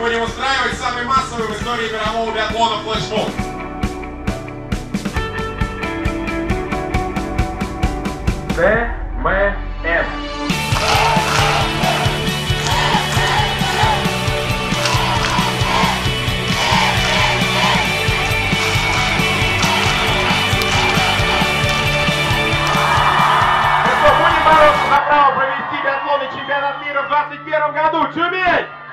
будем устраивать самый массовый в истории мирового биатлона флешмоб. ЦММ. За право провести биатлонный чемпионат мира в 2021 году. Тюмень!